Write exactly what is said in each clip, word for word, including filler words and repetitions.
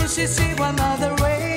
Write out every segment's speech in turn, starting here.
se sigo another way.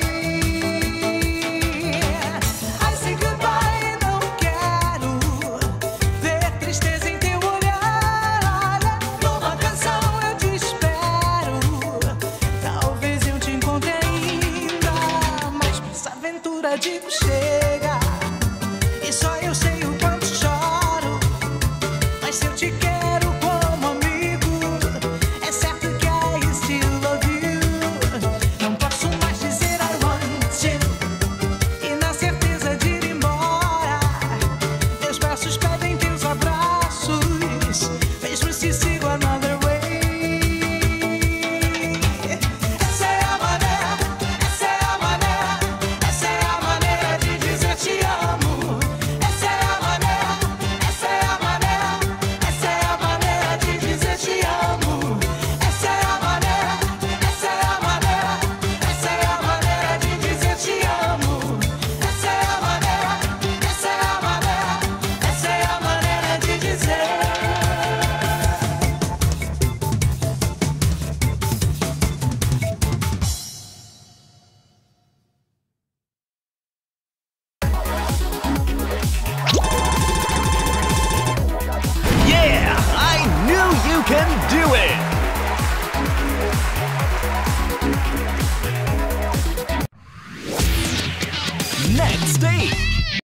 I say goodbye, não quero ver tristeza em teu olhar. Olha, numa canção eu te espero. Talvez eu te encontre ainda, mas pra essa aventura digo chega. E só eu sei o quanto choro, mas se eu te quero como amigo, é certo que I still love you. Não posso mais dizer I want you, e na certeza de ir embora, meus braços pedem teus abraços, mesmo se sigo another way. Essa é a maneira, essa é a maneira, essa é a maneira de dizer te amo. Essa é a maneira, essa é a maneira, essa é a maneira de dizer te amo. Essa é a maneira, essa é a maneira, essa é a maneira de dizer te amo. Essa é a maneira, essa é a maneira, essa é a maneira de dizer. Yeah, I knew you can do it!